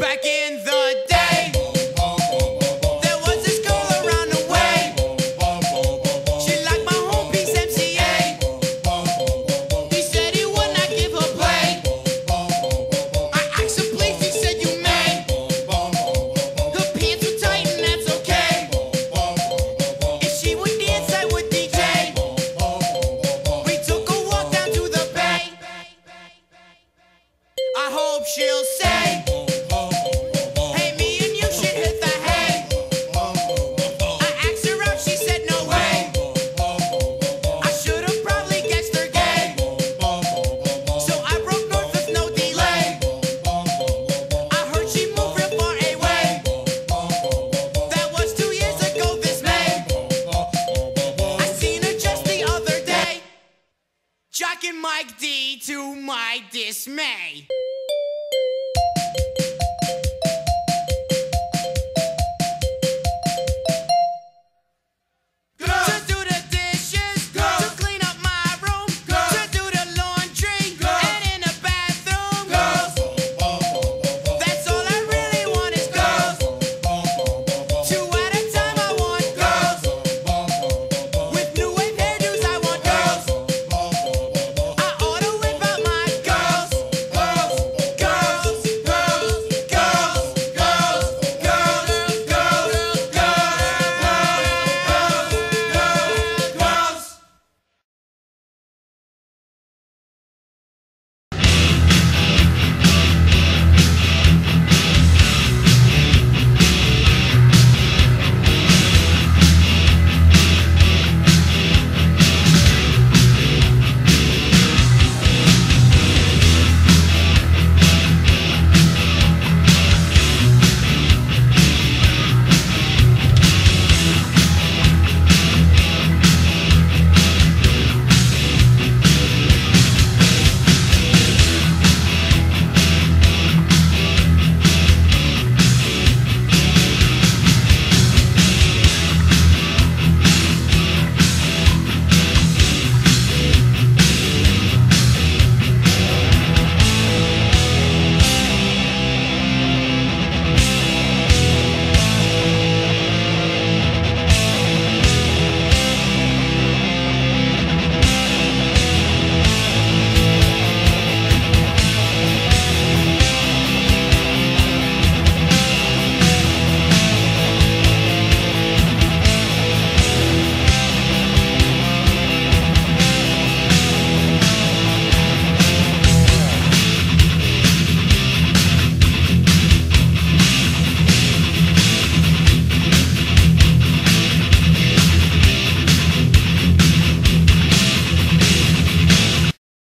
Back in the day, there was this girl around the way. She liked my home piece MCA. He said he would not give her play. I asked her please, he said you may. Her pants were tight and that's okay. If she would dance, I would DJ. We took a walk down to the bay. I hope she'll say